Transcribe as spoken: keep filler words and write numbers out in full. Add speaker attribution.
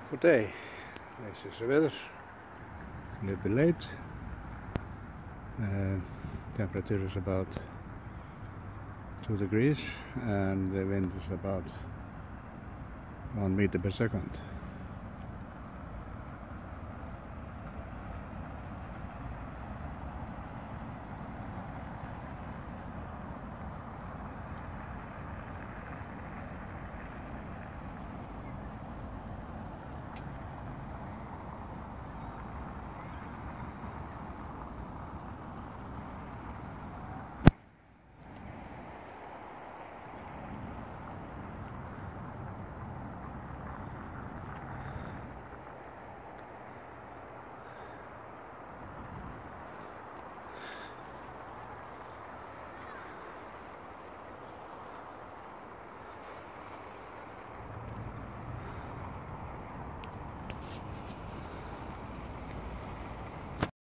Speaker 1: Good day. This is the weather. A little bit late. Uh, temperature is about two degrees and the wind is about one meter per second.